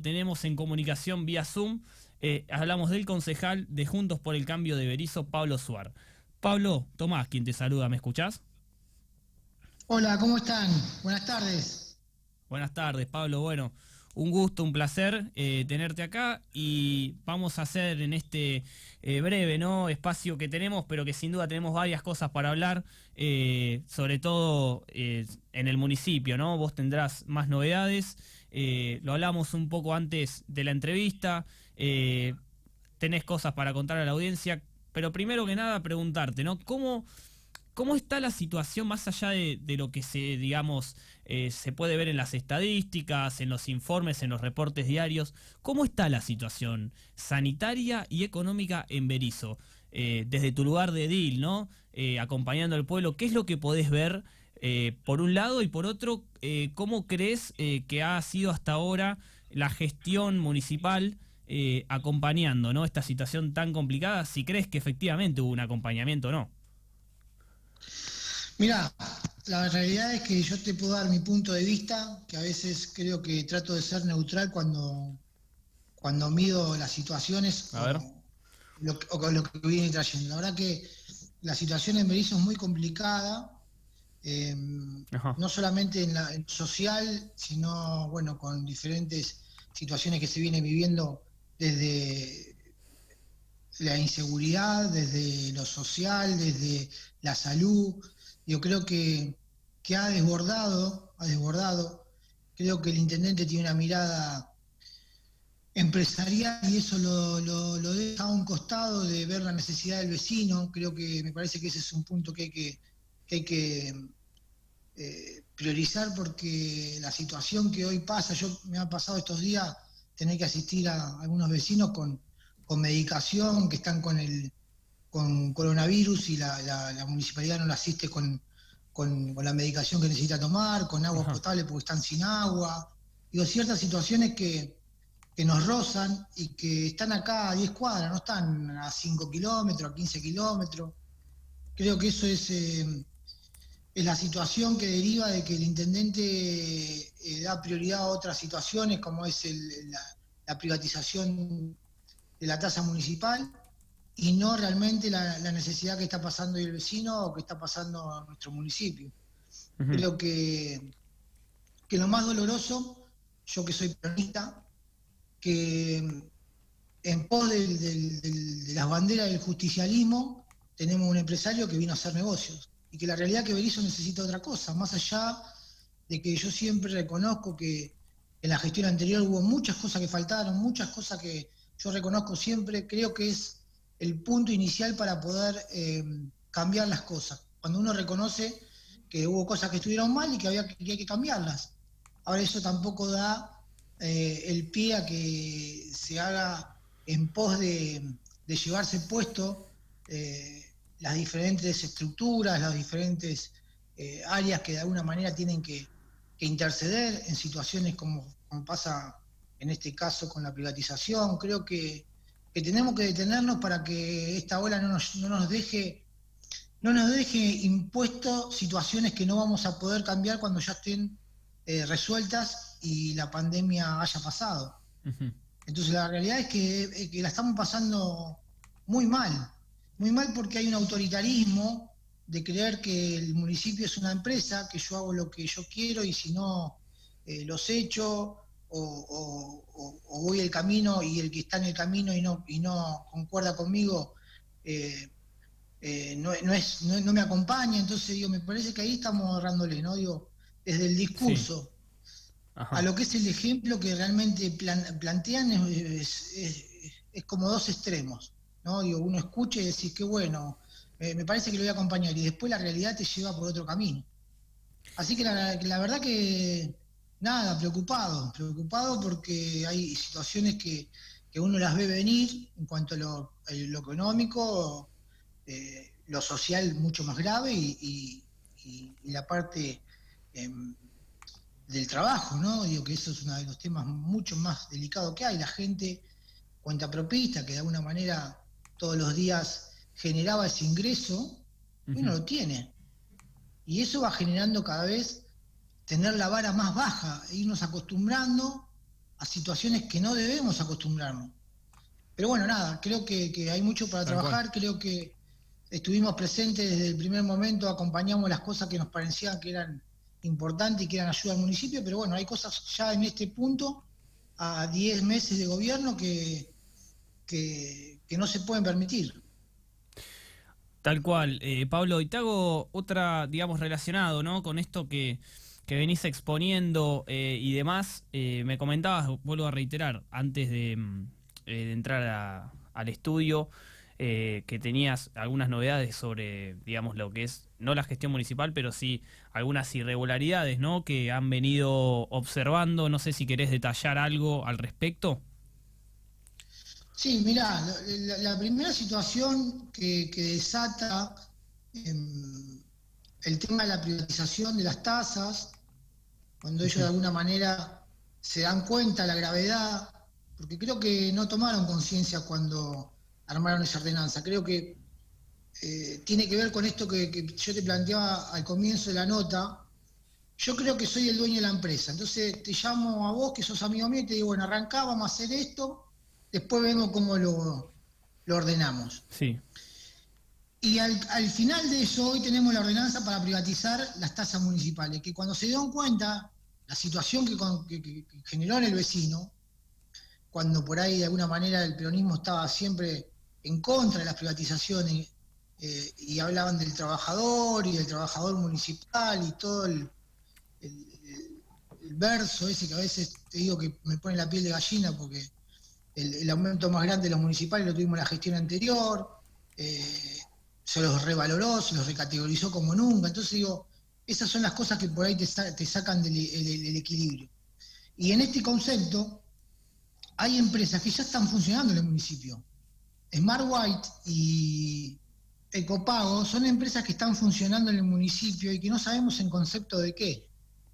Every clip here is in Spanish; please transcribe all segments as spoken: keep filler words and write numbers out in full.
tenemos en comunicación vía Zoom. Eh, hablamos del concejal de Juntos por el Cambio de Berisso, Pablo Suar. Pablo, Tomás, quien te saluda, ¿me escuchás? Hola, ¿cómo están? Buenas tardes. Buenas tardes, Pablo. Bueno, un gusto, un placer eh, tenerte acá y vamos a hacer en este eh, breve ¿no? espacio que tenemos, pero que sin duda tenemos varias cosas para hablar, eh, sobre todo eh, en el municipio, ¿no? Vos tendrás más novedades, eh, lo hablamos un poco antes de la entrevista, eh, tenés cosas para contar a la audiencia, pero primero que nada preguntarte, ¿no? ¿Cómo... ¿Cómo está la situación más allá de, de lo que se, digamos, eh, se puede ver en las estadísticas, en los informes, en los reportes diarios? ¿Cómo está la situación sanitaria y económica en Berisso? Eh, desde tu lugar de edil, ¿no? Eh, acompañando al pueblo, ¿qué es lo que podés ver eh, por un lado? Y por otro, eh, ¿cómo crees eh, que ha sido hasta ahora la gestión municipal eh, acompañando, ¿no? esta situación tan complicada? Si crees que efectivamente hubo un acompañamiento o no. Mira, la realidad es que yo te puedo dar mi punto de vista, que a veces creo que trato de ser neutral cuando, cuando mido las situaciones a ver. o, lo, o con lo que viene trayendo. La verdad que la situación en Berisso es muy complicada, eh, no solamente en la en social, sino bueno, con diferentes situaciones que se vienen viviendo desde la inseguridad, desde lo social, desde la salud. Yo creo que, que ha desbordado, ha desbordado. Creo que el intendente tiene una mirada empresarial y eso lo, lo, lo deja a un costado de ver la necesidad del vecino. Creo que me parece que ese es un punto que hay que, que, hay que eh, priorizar, porque la situación que hoy pasa, yo me ha pasado estos días tener que asistir a algunos vecinos con, con medicación, que están con el con coronavirus y la, la, la municipalidad no la asiste con, con, con la medicación que necesita tomar, con agua Ajá. potable porque están sin agua. Digo, ciertas situaciones que, que nos rozan y que están acá a diez cuadras, no están a cinco kilómetros, a quince kilómetros. Creo que eso es, eh, es la situación que deriva de que el intendente eh, da prioridad a otras situaciones, como es el, la, la privatización de la tasa municipal, y no realmente la, la necesidad que está pasando el vecino o que está pasando en nuestro municipio. Uh-huh. Creo que, que lo más doloroso, yo que soy peronista, que en pos del, del, del, de las banderas del justicialismo tenemos un empresario que vino a hacer negocios, y que la realidad es que Berisso necesita otra cosa, más allá de que yo siempre reconozco que en la gestión anterior hubo muchas cosas que faltaron, muchas cosas que yo reconozco siempre. Creo que es el punto inicial para poder eh, cambiar las cosas. Cuando uno reconoce que hubo cosas que estuvieron mal y que había que, que hay que cambiarlas. Ahora eso tampoco da eh, el pie a que se haga en pos de, de llevarse puesto eh, las diferentes estructuras, las diferentes eh, áreas que de alguna manera tienen que, que interceder en situaciones como, como pasa en este caso con la privatización. Creo que que tenemos que detenernos para que esta ola no nos, no nos deje no nos deje impuesto situaciones que no vamos a poder cambiar cuando ya estén eh, resueltas y la pandemia haya pasado. Uh-huh. Entonces la realidad es que, que la estamos pasando muy mal, muy mal porque hay un autoritarismo de creer que el municipio es una empresa, que yo hago lo que yo quiero y si no eh, los echo. O, o, o voy el camino y el que está en el camino y no y no concuerda conmigo eh, eh, no, no es no, no me acompaña. Entonces digo, me parece que ahí estamos ahorrándole, ¿no? Digo, desde el discurso sí. a lo que es el ejemplo que realmente plan, plantean es, es, es como dos extremos, ¿no? Digo, uno escucha y decís, qué bueno, eh, me parece que lo voy a acompañar, y después la realidad te lleva por otro camino. Así que la, la verdad que nada, preocupado, preocupado porque hay situaciones que, que uno las ve venir en cuanto a lo, a lo económico, eh, lo social mucho más grave y, y, y la parte eh, del trabajo, ¿no? Digo que eso es uno de los temas mucho más delicados que hay. La gente cuenta propista, que de alguna manera todos los días generaba ese ingreso, uh-huh. y no lo tiene. Y eso va generando cada vez tener la vara más baja, e irnos acostumbrando a situaciones que no debemos acostumbrarnos. Pero bueno, nada, creo que, que hay mucho para Tal trabajar, cual. creo que estuvimos presentes desde el primer momento, acompañamos las cosas que nos parecían que eran importantes y que eran ayuda al municipio, pero bueno, hay cosas ya en este punto, a diez meses de gobierno, que, que, que no se pueden permitir. Tal cual. Eh, Pablo, y te hago otra, digamos, relacionado, ¿no? Con esto que, que venís exponiendo eh, y demás. Eh, me comentabas, vuelvo a reiterar, antes de, mm, eh, de entrar a- al estudio, eh, que tenías algunas novedades sobre, digamos, lo que es, no la gestión municipal, pero sí algunas irregularidades, ¿no? Que han venido observando. No sé si querés detallar algo al respecto. Sí, mirá, la, la primera situación que, que desata em, el tema de la privatización de las tasas, cuando ellos de Ujú. alguna manera se dan cuenta de la gravedad, porque creo que no tomaron conciencia cuando armaron esa ordenanza. Creo que eh, tiene que ver con esto que, que yo te planteaba al comienzo de la nota. Yo creo que soy el dueño de la empresa, entonces te llamo a vos, que sos amigo mío, y te digo, bueno, arrancá, vamos a hacer esto, después vemos cómo lo, lo ordenamos. Sí. Y al, al final de eso, hoy tenemos la ordenanza para privatizar las tasas municipales, que cuando se dieron cuenta la situación que, con- que- que- que generó en el vecino, cuando por ahí de alguna manera el peronismo estaba siempre en contra de las privatizaciones, eh, y hablaban del trabajador y del trabajador municipal y todo el, el- el- el verso ese que a veces te digo que me pone la piel de gallina, porque el, el aumento más grande de los municipales lo tuvimos en la gestión anterior, eh, se los revaloró, se los recategorizó como nunca. Entonces digo, esas son las cosas que por ahí te, sa- te sacan del el- el- el equilibrio. Y en este concepto hay empresas que ya están funcionando en el municipio. Smart White y Ecopago son empresas que están funcionando en el municipio y que no sabemos en concepto de qué.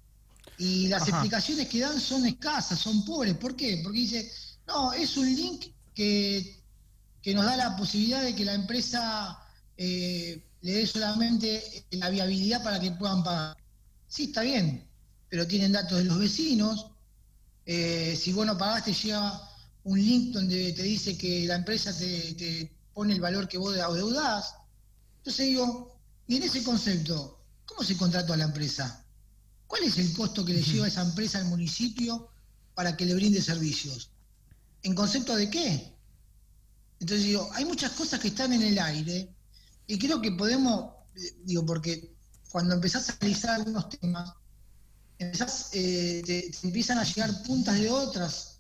Y las Ajá. explicaciones que dan son escasas, son pobres. ¿Por qué? Porque dice, no, es un link que, que nos da la posibilidad de que la empresa eh, le dé solamente la viabilidad para que puedan pagar. Sí, está bien, pero tienen datos de los vecinos. Eh, si vos no pagaste, llega un link donde te dice que la empresa te, te pone el valor que vos adeudás. Entonces digo, y en ese concepto, ¿cómo se contrató a la empresa? ¿Cuál es el costo que le Ujú. lleva a esa empresa al municipio para que le brinde servicios? ¿En concepto de qué? Entonces digo, hay muchas cosas que están en el aire y creo que podemos, eh, digo, porque cuando empezás a analizar algunos temas, empezás, eh, te, te empiezan a llegar puntas de otras,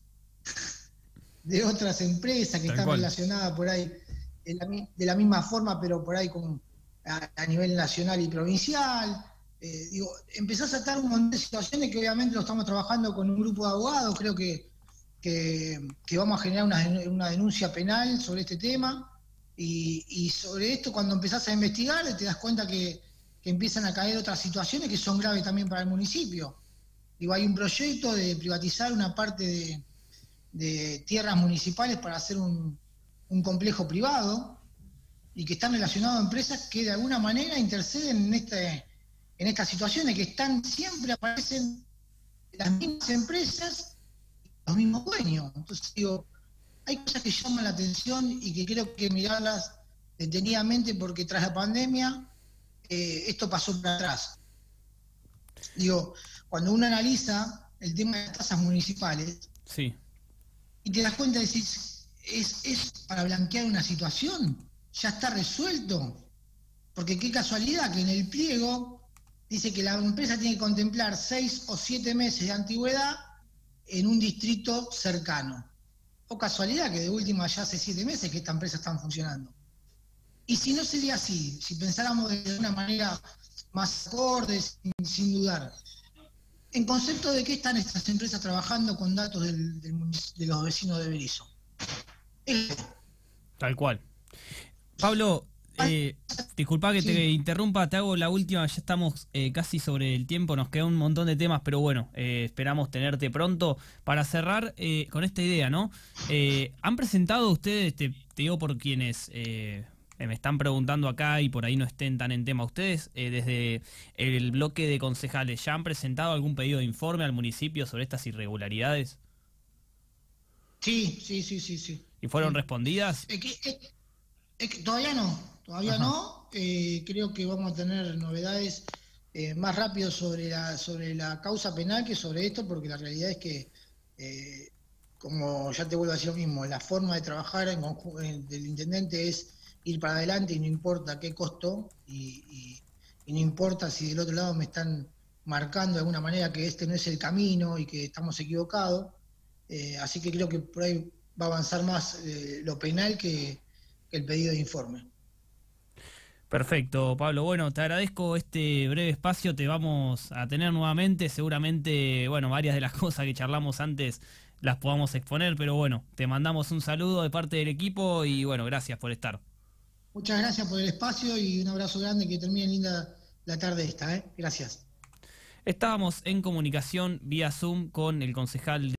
de otras empresas que Tal están cual. relacionadas por ahí de la, de la misma forma, pero por ahí con, a, a nivel nacional y provincial. Eh, digo, empezás a estar un montón de situaciones que obviamente lo estamos trabajando con un grupo de abogados, creo que, que, que vamos a generar una, una, denuncia penal sobre este tema, y, y, sobre esto cuando empezás a investigar te das cuenta que, que empiezan a caer otras situaciones que son graves también para el municipio. Digo, hay un proyecto de privatizar una parte de, de tierras municipales para hacer un, un complejo privado, y que están relacionados a empresas que de alguna manera interceden en, este, en estas situaciones, que están siempre aparecen las mismas empresas, los mismos dueños. Entonces digo, hay cosas que llaman la atención y que creo que mirarlas detenidamente, porque tras la pandemia eh, esto pasó para atrás. Digo, cuando uno analiza el tema de las tasas municipales Sí. y te das cuenta, decís, ¿es, es para blanquear una situación? ¿Ya está resuelto? Porque qué casualidad que en el pliego dice que la empresa tiene que contemplar seis o siete meses de antigüedad en un distrito cercano. O casualidad que de última ya hace siete meses que esta empresa está funcionando. Y si no sería así, si pensáramos de una manera más acorde, sin, sin dudar, en concepto de qué están estas empresas trabajando con datos del, del, de los vecinos de Berizo. Tal cual. Pablo, eh, disculpa que te Sí. interrumpa, te hago la última, ya estamos eh, casi sobre el tiempo, nos queda un montón de temas, pero bueno, eh, esperamos tenerte pronto para cerrar eh, con esta idea, ¿no? Eh, ¿Han presentado ustedes, te, te digo por quienes eh, me están preguntando acá y por ahí no estén tan en tema, ustedes eh, desde el bloque de concejales, ¿ya han presentado algún pedido de informe al municipio sobre estas irregularidades? Sí, sí, sí, sí, sí. ¿Y fueron Sí. respondidas? Es que, es- es que todavía no, todavía Ajá. no. Eh, creo que vamos a tener novedades eh, más rápido sobre la, sobre la causa penal que sobre esto, porque la realidad es que, eh, como ya te vuelvo a decir lo mismo, la forma de trabajar en conju- en- del intendente es ir para adelante y no importa a qué costo, y, y- y no importa si del otro lado me están marcando de alguna manera que este no es el camino y que estamos equivocados. Eh, así que creo que por ahí va a avanzar más eh, lo penal que, que el pedido de informe. Perfecto, Pablo. Bueno, te agradezco este breve espacio, te vamos a tener nuevamente, seguramente, bueno, varias de las cosas que charlamos antes las podamos exponer, pero bueno, te mandamos un saludo de parte del equipo y bueno, gracias por estar. Muchas gracias por el espacio y un abrazo grande, que termine linda la tarde esta, ¿eh? Gracias. Estábamos en comunicación vía Zoom con el concejal